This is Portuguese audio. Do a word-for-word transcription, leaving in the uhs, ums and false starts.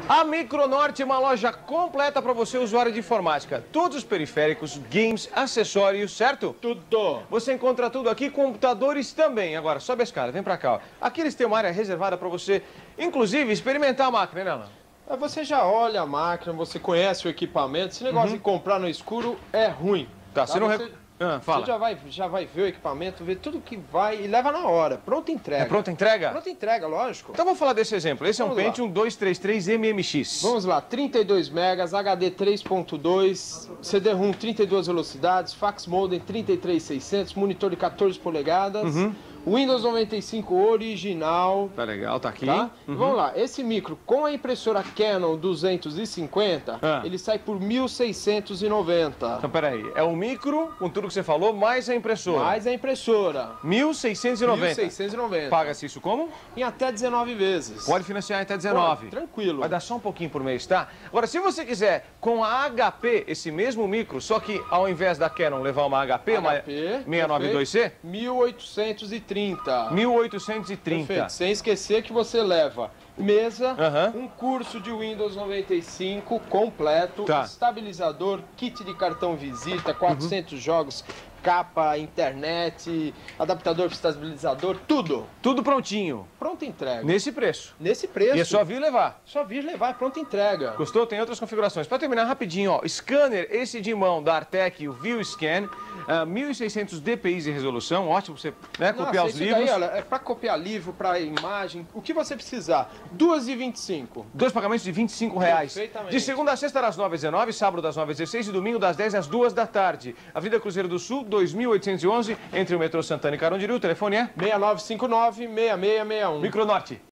A Micronorte é uma loja completa para você, usuário de informática. Todos os periféricos, games, acessórios, certo? Tudo. Você encontra tudo aqui, computadores também. Agora, sobe a escada, vem para cá. Ó. Aqui eles têm uma área reservada para você, inclusive, experimentar a máquina, né, Alan? Você já olha a máquina, você conhece o equipamento. Esse negócio Uhum. de comprar no escuro é ruim. Tá, você não... Você, Rec... ah, fala. você já vai, já vai ver o equipamento, ver tudo que vai e leva na hora. Pronta entrega. É pronta entrega? Pronta entrega, lógico. Então vamos falar desse exemplo. Esse Vamos é um lá. Pentium dois três três M M X. Vamos lá, trinta e dois megas, H D três ponto dois, C D ROM trinta e duas velocidades, fax modem trinta e três mil e seiscentos, monitor de quatorze polegadas, Uhum. Windows noventa e cinco original. Tá legal, tá aqui. Tá? Uhum. Vamos lá, esse micro com a impressora Canon duzentos e cinquenta, Ah. ele sai por mil seiscentos e noventa. Então, peraí. É o micro, com tudo que você falou, mais a impressora. Mais a impressora. mil seiscentos e noventa. mil seiscentos e noventa. Paga-se isso como? Em até dezenove vezes. Pode financiar até dezenove. Pode, tranquilo. Vai dar só um pouquinho por mês, tá? Agora, se você quiser com a H P, esse mesmo micro, só que ao invés da Canon levar uma H P, uma H P, seiscentos e noventa e dois C, mil oitocentos e trinta. mil oitocentos e trinta. Perfeito. Sem esquecer que você leva mesa, Aham. um curso de Windows noventa e cinco completo, Tá. estabilizador, kit de cartão visita, quatrocentos jogos, capa, internet, adaptador para estabilizador, tudo. Tudo prontinho. Pronta entrega. Nesse preço. Nesse preço. E é só vir levar. Só vir levar, pronta entrega. Gostou? Tem outras configurações. Para terminar rapidinho, ó, scanner, esse de mão da Artec, o ViewScan, uh, mil e seiscentos dpi de resolução, ótimo pra você, né, copiar Nossa, os esse livros. daí, olha, é para copiar livro, para imagem, o que você precisar. duas e vinte e cinco. Dois pagamentos de vinte e cinco reais. Perfeitamente. De segunda a sexta, das nove às dezenove, sábado das nove às dezesseis e domingo das dez às duas da tarde. Avenida Cruzeiro do Sul, dois mil oitocentos e onze, entre o metrô Santana e Carondiru. O telefone é seis nove cinco nove, seis seis seis um. Micronorte.